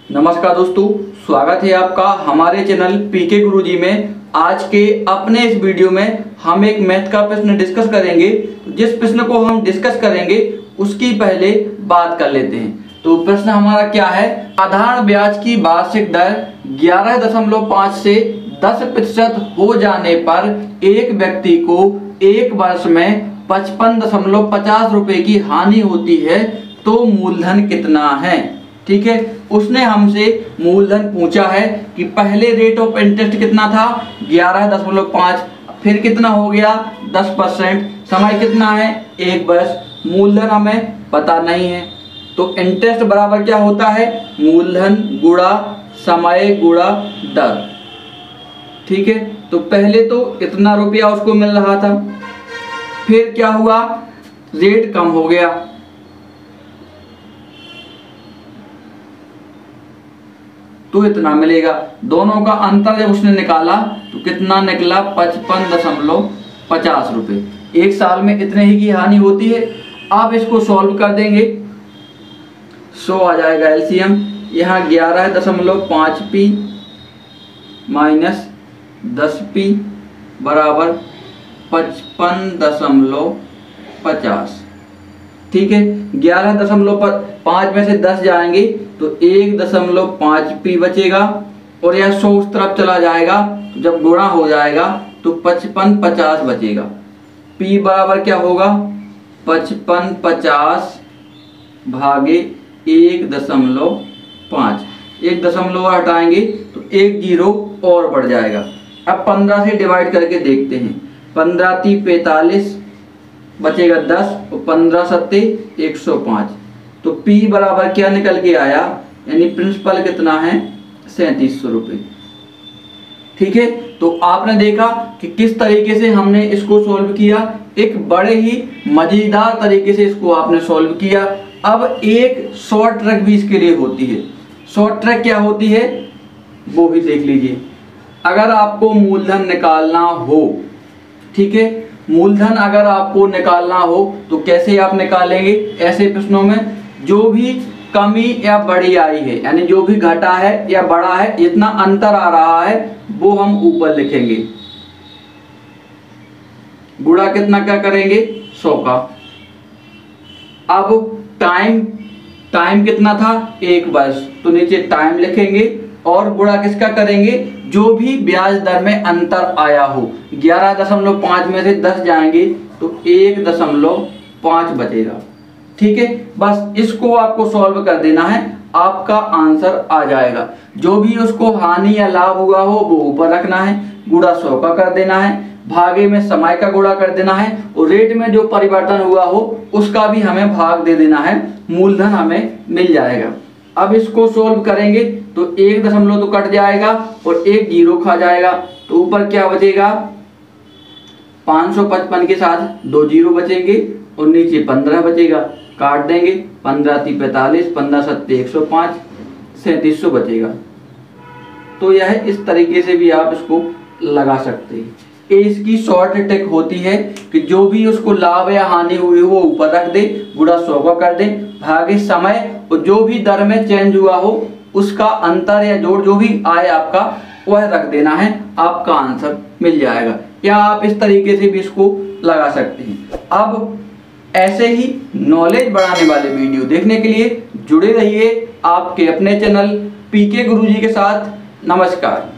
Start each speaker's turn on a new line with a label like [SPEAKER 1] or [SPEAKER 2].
[SPEAKER 1] नमस्कार दोस्तों, स्वागत है आपका हमारे चैनल पीके गुरुजी में। आज के अपने इस वीडियो में हम एक मैथ का प्रश्न डिस्कस करेंगे। जिस प्रश्न को हम डिस्कस करेंगे उसकी पहले बात कर लेते हैं। तो प्रश्न हमारा क्या है? साधारण ब्याज की वार्षिक दर 11.5 से 10% हो जाने पर एक व्यक्ति को एक वर्ष में 55.50 रुपए की हानि होती है, तो मूलधन कितना है? ठीक है, उसने हमसे मूलधन पूछा है कि पहले रेट ऑफ इंटरेस्ट कितना था 11.5, फिर कितना हो गया 10%, समय कितना है 1 वर्ष, मूलधन हमें पता नहीं है। तो इंटरेस्ट बराबर क्या होता है? मूलधन गुणा समय गुणा दर। ठीक है, तो पहले तो इतना रुपया उसको मिल रहा था, फिर क्या हुआ, रेट कम हो गया, तो इतना मिलेगा। दोनों का अंतर जब उसने निकाला तो कितना निकला? 55.50 रुपए। एक साल में इतने ही की हानि होती है। आप इसको सॉल्व कर देंगे, 100 आ जाएगा एलसीएम। यहाँ 11.5p माइनस 10p बराबर 55.50। ठीक है, 11.5 में से 10 जाएंगे तो 1.5p बचेगा, और यह 100 उस तरफ चला जाएगा, तो जब गुणा हो जाएगा तो 55.50 बचेगा। p बराबर क्या होगा? 55.50 भागे 1.5। 1 दशमलव हटाएंगे तो 1 जीरो और बढ़ जाएगा। अब 15 से डिवाइड करके देखते हैं। 15 × 45 बचेगा 10, और 15 सत्ते 105। तो P बराबर क्या निकल के आया? यानी प्रिंसिपल कितना है? 3700 रुपये। ठीक है, तो आपने देखा कि किस तरीके से हमने इसको सॉल्व किया। एक बड़े ही मजेदार तरीके से इसको आपने सॉल्व किया। अब एक शॉर्ट ट्रिक भी इसके लिए होती है। शॉर्ट ट्रिक क्या होती है वो भी देख लीजिए। अगर आपको मूलधन निकालना हो, ठीक है, मूलधन अगर आपको निकालना हो तो कैसे आप निकालेंगे? ऐसे प्रश्नों में जो भी कमी या बड़ी आई है, यानी जो भी घटा है या बड़ा है, इतना अंतर आ रहा है, वो हम ऊपर लिखेंगे। गुणा कितना क्या करेंगे? 100 का। अब टाइम कितना था? 1 वर्ष, तो नीचे टाइम लिखेंगे, और गुणा किसका करेंगे? जो भी ब्याज दर में अंतर आया हो। 11.5 में से 10 जाएंगे तो 1.5 बचेगा। ठीक है, बस इसको आपको सॉल्व कर देना है, आपका आंसर आ जाएगा। जो भी उसको हानि या लाभ हुआ हो वो ऊपर रखना है, गुणा 100 का कर देना है, भागे में समय का गुणा कर देना है, और रेट में जो परिवर्तन हुआ हो उसका भी हमें भाग दे देना है, मूलधन हमें मिल जाएगा। अब इसको सोल्व करेंगे तो 1 दशमलव तो कट जाएगा और 1 जीरो खा जाएगा, तो ऊपर क्या बचेगा? 555 के साथ 2 जीरो बचेंगे, और नीचे 15 बचेगा, काट देंगे। 15 × 45, 15 सत्ते 105, 3700 बचेगा। तो यह इस तरीके से भी आप इसको लगा सकते हैं। ये इसकी शॉर्ट ट्रिक होती है कि जो भी उसको लाभ या हानि हुई वो ऊपर रख दे, गुणा 100 का कर दे, भागे समय, और जो भी दर में चेंज हुआ हो उसका अंतर या जोड़ जो भी आए आपका वह रख देना है, आपका आंसर मिल जाएगा। या आप इस तरीके से भी इसको लगा सकते हैं। अब ऐसे ही नॉलेज बढ़ाने वाले वीडियो देखने के लिए जुड़े रहिए आपके अपने चैनल पीके गुरुजी के साथ। नमस्कार।